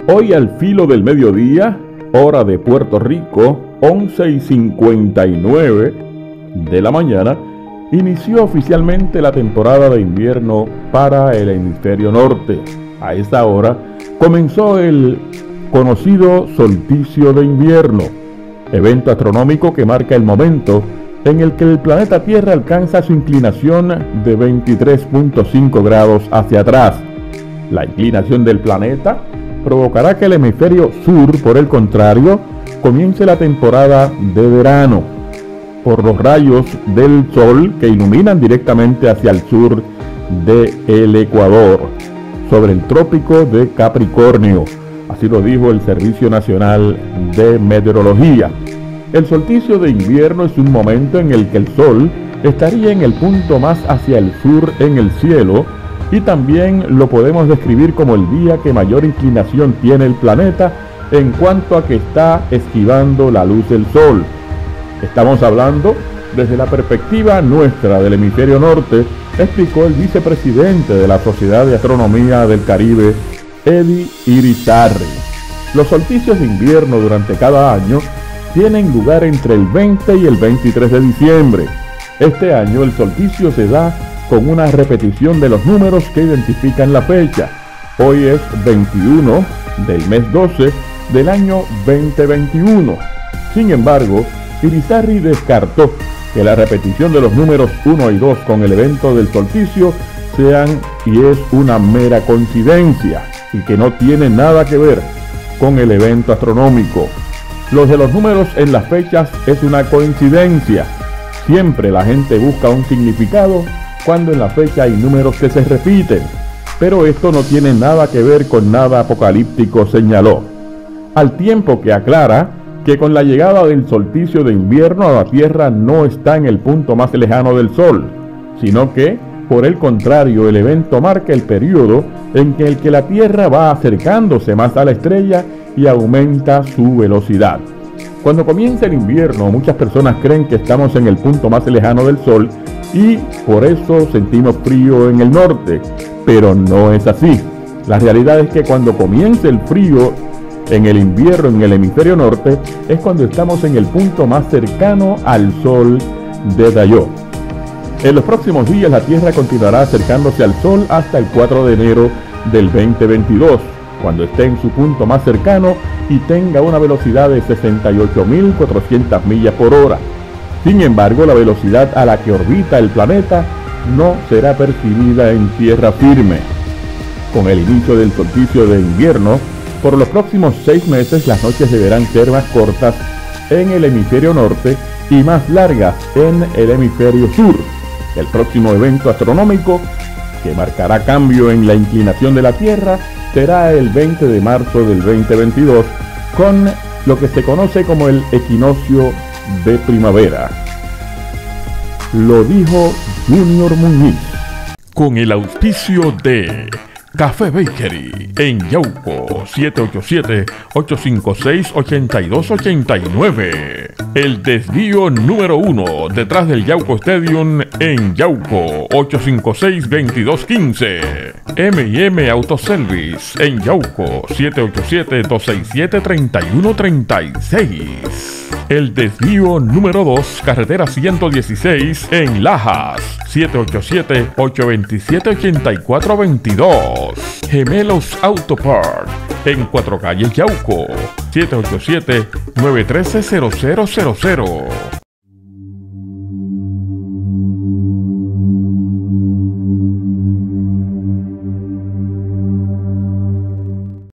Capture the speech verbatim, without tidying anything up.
Hoy al filo del mediodía, hora de Puerto Rico, once y cincuenta y nueve de la mañana, inició oficialmente la temporada de invierno para el hemisferio norte. A esta hora comenzó el conocido solsticio de invierno, evento astronómico que marca el momento en el que el planeta Tierra alcanza su inclinación de veintitrés punto cinco grados hacia atrás. La inclinación del planeta provocará que el hemisferio sur, por el contrario, comience la temporada de verano, por los rayos del sol que iluminan directamente hacia el sur del Ecuador, sobre el trópico de Capricornio. Así lo dijo el Servicio Nacional de Meteorología. El solsticio de invierno es un momento en el que el sol estaría en el punto más hacia el sur en el cielo, y también lo podemos describir como el día que mayor inclinación tiene el planeta en cuanto a que está esquivando la luz del sol. Estamos hablando desde la perspectiva nuestra del hemisferio norte, explicó el vicepresidente de la Sociedad de Astronomía del Caribe, Eddie Irizarry. Los solsticios de invierno durante cada año tienen lugar entre el veinte y el veintitrés de diciembre. Este año el solsticio se da con una repetición de los números que identifican la fecha. Hoy es veintiuno del mes doce del año veinte veintiuno. Sin embargo, Irizarry descartó que la repetición de los números uno y dos con el evento del solsticio sean y es una mera coincidencia y que no tiene nada que ver con el evento astronómico. Los de los números en las fechas es una coincidencia. Siempre la gente busca un significado cuando en la fecha hay números que se repiten, pero esto no tiene nada que ver con nada apocalíptico, señaló, al tiempo que aclara que con la llegada del solsticio de invierno la Tierra no está en el punto más lejano del Sol, sino que, por el contrario, el evento marca el periodo en que el que la Tierra va acercándose más a la estrella y aumenta su velocidad. Cuando comienza el invierno, muchas personas creen que estamos en el punto más lejano del Sol y por eso sentimos frío en el norte, pero no es así. La realidad es que cuando comienza el frío en el invierno en el hemisferio norte es cuando estamos en el punto más cercano al Sol de Dayó. En los próximos días la Tierra continuará acercándose al Sol hasta el cuatro de enero del veinte veintidós, cuando esté en su punto más cercano y tenga una velocidad de sesenta y ocho mil cuatrocientas millas por hora. Sin embargo, la velocidad a la que orbita el planeta no será percibida en tierra firme. Con el inicio del solsticio de invierno, por los próximos seis meses las noches deberán ser más cortas en el hemisferio norte y más largas en el hemisferio sur. El próximo evento astronómico que marcará cambio en la inclinación de la Tierra será el veinte de marzo del veinte veintidós, con lo que se conoce como el equinoccio de primavera. Lo dijo Junior Muñiz. Con el auspicio de Café Bakery en Yauco, siete ocho siete, ocho cinco seis, ocho dos ocho nueve. El desvío número uno detrás del Yauco Stadium en Yauco, ocho cinco seis, veintidós quince. M y M Autoservice en Yauco, siete ocho siete, dos seis siete, tres uno tres seis. El desvío número dos, carretera ciento dieciséis en Lajas, siete ocho siete, ocho dos siete, ocho cuatro dos dos. Gemelos Auto Park en Cuatro Calles Yauco, siete ocho siete, nueve uno tres, cero cero cero cero.